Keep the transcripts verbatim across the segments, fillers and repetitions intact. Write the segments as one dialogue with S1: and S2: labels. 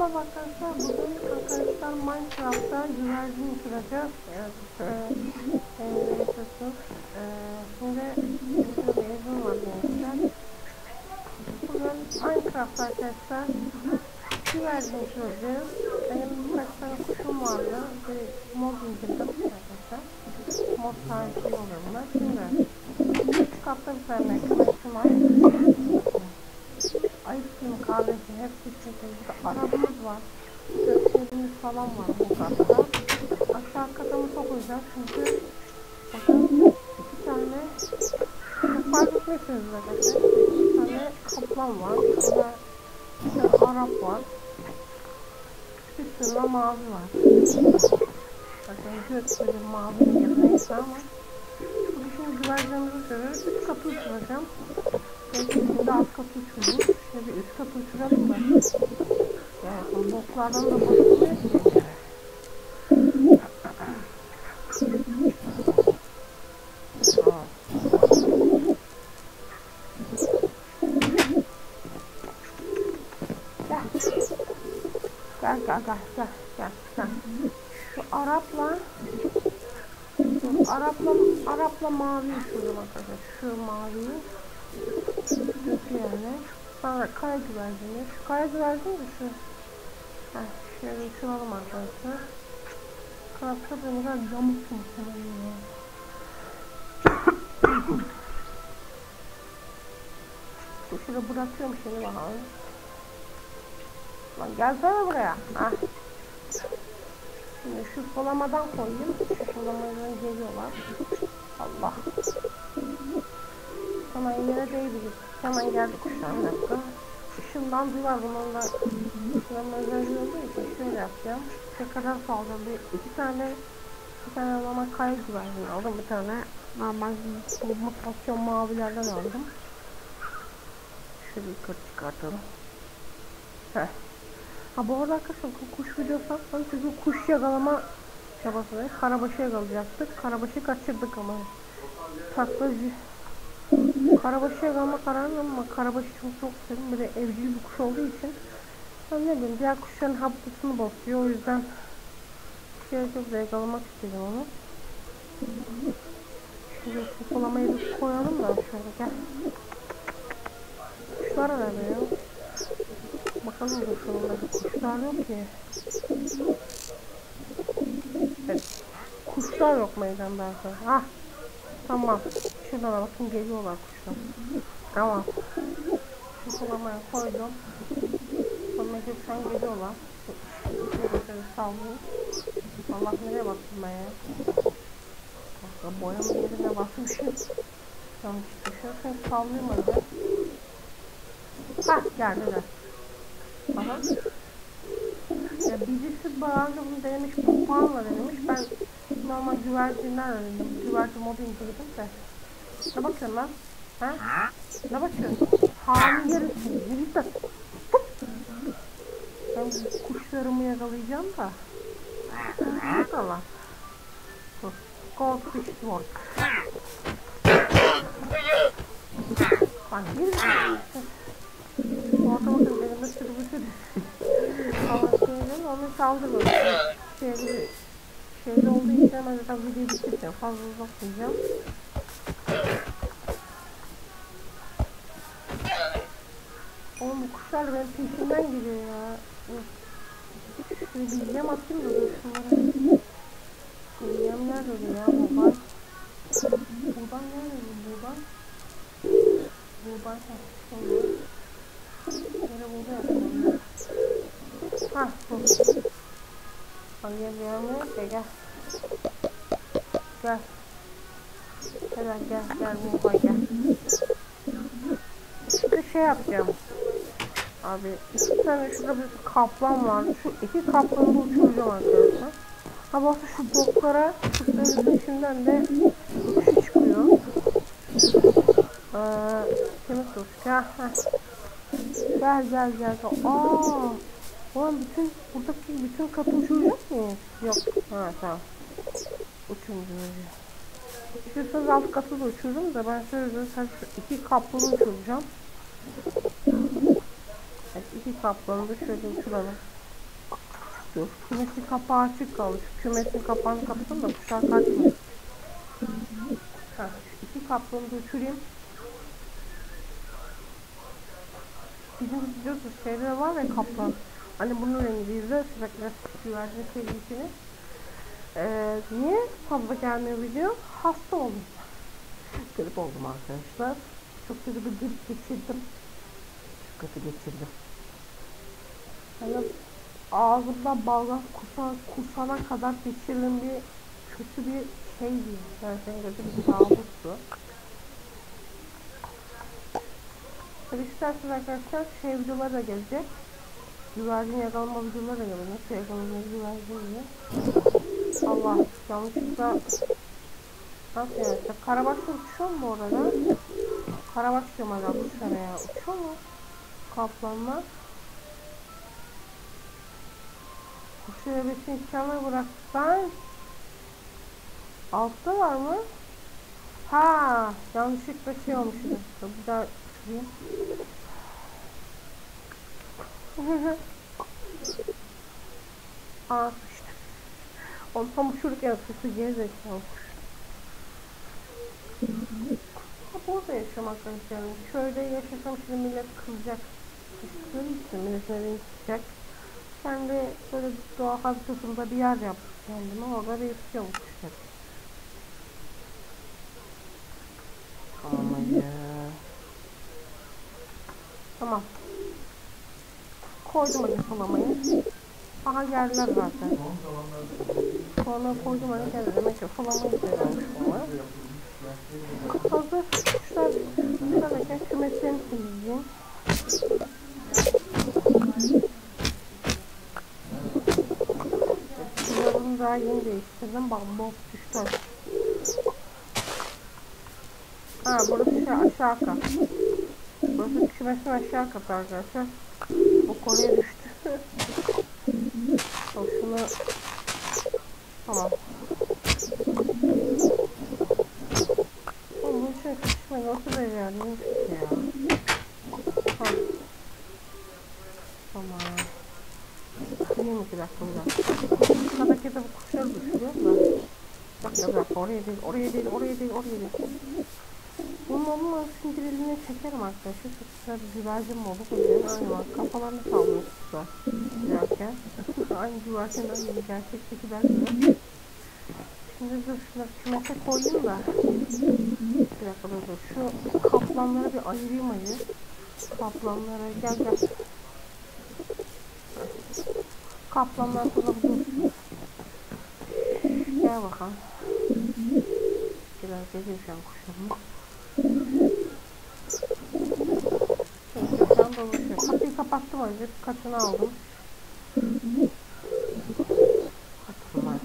S1: Merhaba arkadaşlar, bugün arkadaşlar Minecraft'ta güvercin uçuracağız. Evet, e, e, e, şimdi şurada yazım var gençler. Bugün Minecraft arkadaşlar güvercin uçuracağız. Benim birkaç tane kuşum vardı. Bir mod indirdim arkadaşlar. Mod sahibi oluyor bunlar. Şimdi üç katta bir tane kuşum var. Ayıptım kardeşim, hepsi çünkü burada arabamız var, gökçelerimiz falan var bu katta. Aşağı katımı sokacağız çünkü bakın iki tane fark etmezsiniz zaten. İki tane kaplan var, burada bir tane Arap var, bir sürü mavi var. Bakın gökçeli mavi gibi neyse ama şimdi şimdi güvercinimizi uçuruyoruz. Üç katı uçuracağım. Şimdi alt katı uçurmuş. Şimdi üst katı uçuralım da. Yani boklardan da bakılmıyor ki. Gel. Gel gel gel gel gel. Şu Arap'la şu Arap'la Arap'la mavi uçurdum arkadaşlar. Şu maviyi kötü yani. Sonra kara güvercini. Şu kara güvercini de şu. Heh, şöyle uçuralım arkadaşlar. Kanatlar da güzel yamuk muhtemelen ya. Şurada bırakıyorum şimdi bakalım. Lan gelsene buraya. Heh. Şimdi şu solamadan koyayım. Şu solamadan geliyorlar. Allah. Hemen yere değdi. Hemen geldi kuşlar. Bir dakika. Işından duyar bunlarla. Işından özelliği olduğu için şöyle yapacağım. Tekrar saldım. Bir iki tane bir tane normal kaya güvercini aldım. Bir tane normal mutasyon mavilerden aldım. Şöyle yukarı çıkartalım. Heh. Ha bu arada arkadaşlar kuş videosu atmadım çünkü kuş yakalama çabasındayız. Karabaşı yakalayacaktık. Karabaşı kaçırdık ama. Taklacı. Karabaşı yakalama kararı ama karabaşı çok çok sevdim. Bir de evcil bir kuş olduğu için. Ben ne bileyim diğer kuşların habitatını bozuyor. O yüzden şöyle çok da yakalamak istedim onu. Şimdi şu kolamayı bir koyalım da şöyle gel. Kuşlar nerede ya? Bakalım da şunundaki kuşlar yok ki. Evet. Kuşlar yok meydanda arkadaşlar. Hah. Tamam. Şuradan bakın geliyorlar kuşlar. Tamam. Şu kolamaya koydum. Sonra gökten geliyorlar. Şöyle sallayayım. Allah nereye baktım ben ya. Bak boyama yerine basmışım. Tamam işte şöyle sallayayım hadi. Hah geldiler. Aha. Ya birisi bağırdı bunu denemiş, puanla denemiş. Ben normal güvercinler öğrendim. Güvercin modu indirdim de. Ne bakıyorsun lan? Ha? Ne bakıyorsun? Hamile yarısın. Yürüyüp ben kuşlarımı yakalayacağım da. Yakala. Goldfish work. Bak yürüyüp. Orada bakın benim de sürü bir sürü. Ama şeyden onu saldırmadım. Şeyde, şeyde olduğu için hemen zaten videoyu bitireceğim. Fazla uzatmayacağım. Oğlum bu kuşlar benim peşimden geliyor ya. Şöyle bir yem atayım da dur şunlara. Yem nerede ya buğday? Buğday nerede bu buğday? Buğday şöyle. Yere buğday atayım. Hah bu. Al gel gel gel gel. Gel. Gel gel gel buğday gel. Bir şey yapacağım. Abi iki tane şurada bir kaplan var. Şu iki kaplanı da uçuracağım arkadaşlar. Ha bak şu boklara kuşların içinden de şu çıkıyor. Ee, kemik tut. Gel. Gel gel gel. Aa. Ulan bütün buradaki bütün katı uçuracak mıyız? Yok. Ha tamam. Uçurmuş. İstiyorsanız alt katı da uçururum da ben şöyle sadece iki kaplanı uçuracağım. Evet, iki kaplanı da şöyle uçuralım. Dur, kümesin kapağı açık kalmış. Kümesin kapağını kapatalım da kuşlar kaçmasın. Heh, iki kaplanı da uçurayım. Bizim biliyorsunuz şeyler var ya, kaplan. Hani bunun rengiyiz de sürekli güvercin sevgisini. Ee, niye fazla gelmiyor video? Hasta oldum. Grip oldum arkadaşlar. Çok kötü bir grip geçirdim. Çok kötü geçirdim. Yani ağzımda balgam kusa, kusana kadar geçirdiğim bir kötü bir şeydi. Yani senin kötü bir kabustu. Tabi isterseniz arkadaşlar şey videoları da gelecek. Güvercin yakalama videoları da gelecek. Nasıl yakalanıyor güvercin diye. Allah, yanlışlıkla nasıl yani? Karabaşla uçuyor mu bu arada? Karabaş diyorum hala kuşlara ya. Uçuyor mu? Kaplanlar. Kuşu öbesini içeride bıraksan altta var mı? Ha, yanlışlıkla şey olmuş. Bir daha uçurayım. Aa, işte. Onu tam uçururken sesi gerizekalı kuş. Burada yaşamak arkadaşlar. Köyde yaşasam şimdi millet kızacak. Kışkırtığı için millet nereye çıkacak. Ben de böyle doğa habitatında bir yer yaptım kendime. Orada yaşıyorum kuşlar. Tamam hadi. Tamam. Koydum hadi sulamayı. Aha geldiler zaten. Sonra koydum hadi geldiler. Demek ki sulamayı izliyormuş bunlar. Hazır kuşlar. Şuradaki kümeslerini temizleyeyim. Bunu daha yeni değiştirdim. Bambok kuşlar. Ha, burası şey aşağı kat. Burası kümesin aşağı katı arkadaşlar. Bu konuya düştü. Bak şunu. Tamam. Oğlum bu şey kışma nasıl becerdiğim şey ya. Ha. Tamam. Yiyeyim iki dakika bir dakika. Şuradaki de bu kuşları düşürüyor da. Bir dakika bir dakika, oraya değil oraya değil oraya değil oraya değil. Bunun onunla sindirilmeye çekerim arkadaşlar. Çok güzel bir güvercin mi olur? Aynı bak, kafalarını sallıyor kuşlar. Girerken. Aynı güvercin aynı gerçektekiler gibi. Şimdi dur şunları kümese koyayım da. Bir dakika dur dur. Şu kaplanları bir ayırayım ayır. Kaplanlara gel gel. Kaplanlar burada dursun. Gel bakalım. Biraz geziyor şu an kuşlarımız. Şu an dolaşıyor. Kapıyı kapattım önce. Katını aldım. Katını.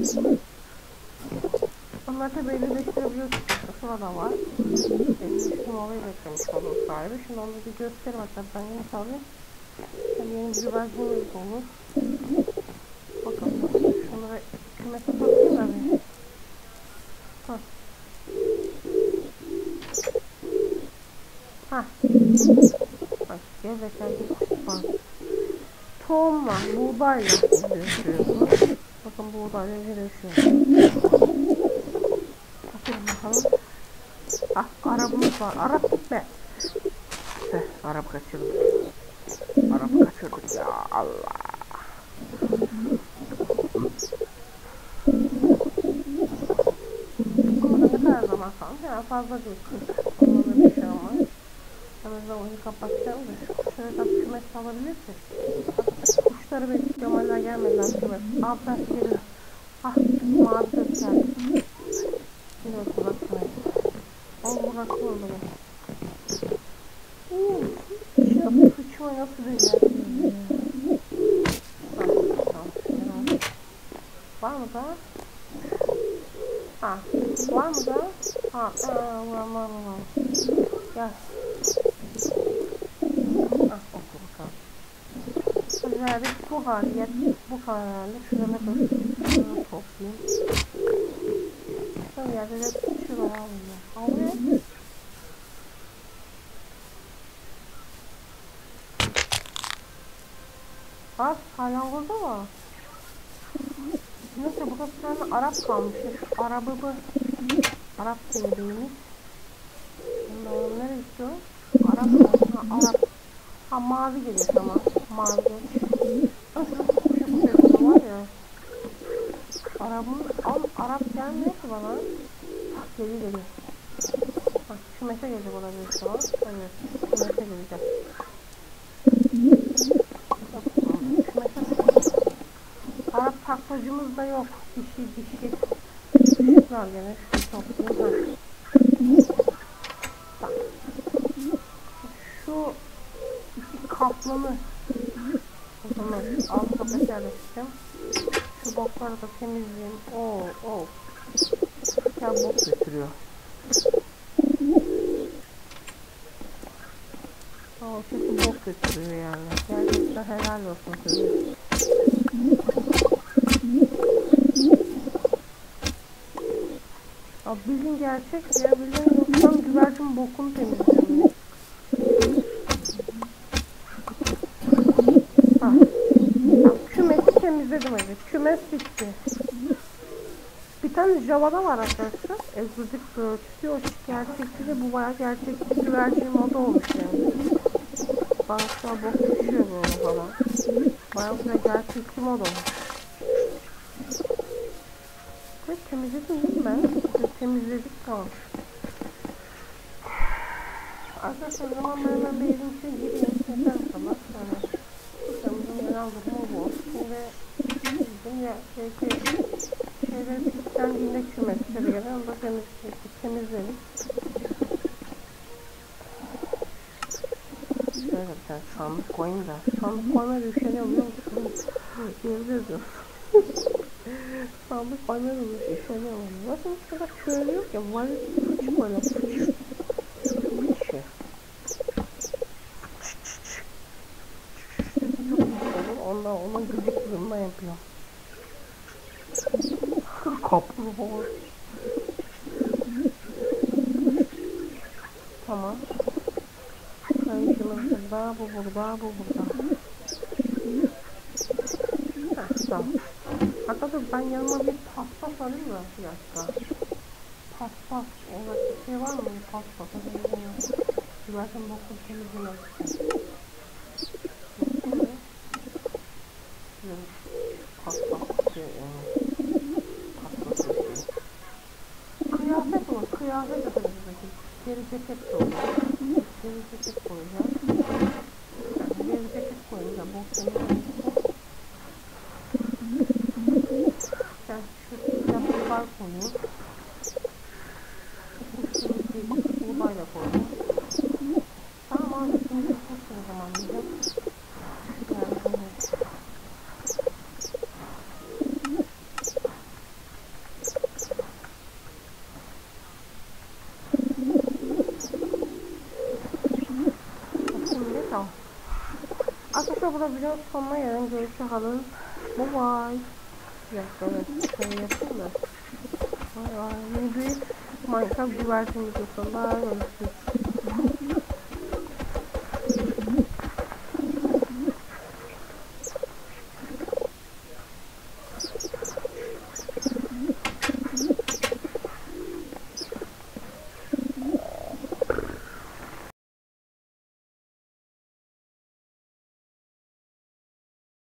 S1: Onlar da belirleştirebiliyorsunuz. Şurada var. Benim olayı beklemiş olur sahibi. Şimdi onu bir göstereyim. Hatta ben yeni salayım. Hem yeni bir güvercinimiz olur. Bakalım. Şunları kümese sokayım da bir. Hah. Hah. Bak gevreken bir kuş var. Tohumla, buğdayla birleştiriyorsunuz. Bakın buğdayla birleşiyor. Bakın bakalım. Ah, arabamız var. Arap gitme. İşte araba kaçırdık. Araba kaçırdık ya Allah. Ama da ne kadar zaman kalmış? Yani fazla değil. Onunla bir şey olmaz. Hemen oyunu kapatacağım da. Şöyle tabi kümes alabilirsek. Kuşları bekliyorum, hala gelmediler kümes. Aa, ben gelirim. Ah, mavi göz geldi. Şimdi bak bırakmayın. Oğlum bırakma beni. Uuu. İşte bu sıçmayı nasıl becerdiniz ya? Tamam, tamam. Var mı daha? Ha, var mı daha? Ha, aa, var var var. Gel. Ah, oku bakalım. Özellikle bu haliyet, bu halde şurada dur. Şunu toplayayım. Son yerde de şu var alıyor. Alıyor. Bak, hala burada mı? Neyse burada bir tane Arap kalmış. Şu arabamı Arap kelebeğimiz. Bunlar nereye gidiyor? Arap mı? Ha, Arap. Ha, mavi geliyor, tamam. Mavi geç. Nasıl kuşu sesi var ya. Arabın, al, Arap gelmiyor ki bana. Geri geliyor. Bak şu mete gelecek olabilir şu an. Evet. Şu mete gelecek. Şu mete. Arap taklacımız da yok. Dişi dişi. Güzel gene. Şu toplayayım. Bak. Şu iki kaplanı. O zaman alt kapı yerleştireceğim. Şu bokları da temizleyeyim. Oo, oo. Ya bok götürüyor. Aa, çünkü bok götürüyor yani. Gerçekten helal olsun size. Abi bilin gerçek ya. Bilin yoksam güvercin bokunu temizliyorum. Ha. Kümesi temizledim hadi. Kümes bitti. Bir tane Java'da var arkadaşlar. Egzotik Birds'ü. O gerçekçi de bu bayağı gerçekçi güvercin modu olmuş yani. Banklar bok düşüyor böyle falan. Bayağı güzel gerçekçi mod olmuş. Evet, temizledim değil mi ben? Evet, temizledik, tamam. Arkadaşlar o zaman ben hemen bir evin içine gireyim. Yeter sabah. Yani kuşlarımızın genel durumu bu. Şimdi bizim ya belki şeyleri pislendiğinde kümesleri gelen onu da temizledik. temizledik. Şöyle bir tane sandık koyayım da. Sandık koymaya üşeniyor biliyor musun? Gezeceğiz ya. Sandık koymaya üşeniyor. Nasıl bu kadar şöyle yok ya. Var ya fıç böyle fıç. Fıç şey. Ondan onun gıcıklığından yapıyorum. Kaplı falan. Tamam. Kayışımız burada, bu burada, bu burada. Heh, tamam. Hatta dur ben yanıma bir paspas alayım mı? Bir dakika. Paspas. Orada bir şey var mı? Paspas. Zaten bakın temizlemek. Paspas. Şey, paspas. Kıyafet olur. Kıyafet de temizlemek. Deri ceket de olur. Deri ceket koyacağım. Yani deri ceket koyacağım. Bu temizlemek. Ben şu yapılar koyayım. Şu buğdayla koyayım. Tamam abi, şimdi tutsun o zaman diyeceğim. Yani evet. Şimdi tamam. Arkadaşlar burada videonun sonuna gelin. Görüşürüz. Kalın. Bye bye. Bir dakika evet. Şöyle yapayım da. Vay vay. Yeni bir Minecraft güvercin videosunda görüşürüz.